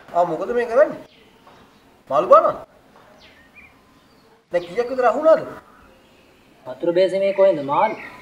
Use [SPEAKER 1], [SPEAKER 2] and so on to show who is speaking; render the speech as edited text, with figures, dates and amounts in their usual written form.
[SPEAKER 1] ආ මොකද මේ කරන්නේ? මාළු බානවා. දැන් කීයක් විතර අහුණාද?
[SPEAKER 2] වතුර බේසමේ කොහෙන්ද මාළු?